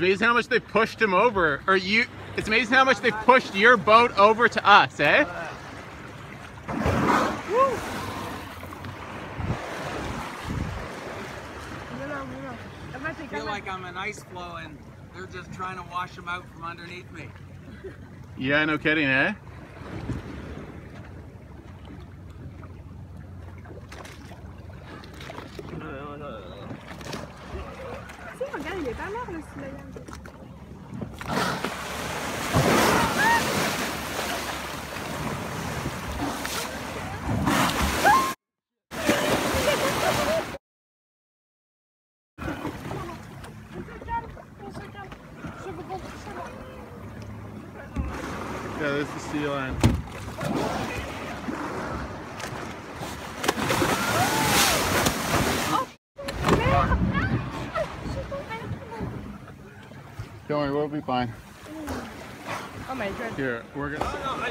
amazing how much they pushed him over, or you. It's amazing how much they pushed your boat over to us, eh? I feel like I'm an ice floe and they're just trying to wash them out from underneath me. Yeah, no kidding, eh? Si, regarde, il est pas mort le soleil. Yeah, there's the sea lion. Don't worry, we'll be fine. Oh my god. Here, we're gonna.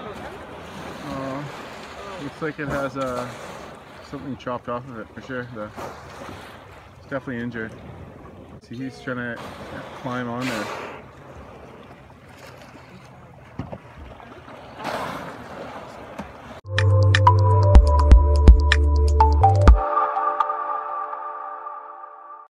Looks like it has something chopped off of it for sure. It's definitely injured. See, he's trying to climb on there.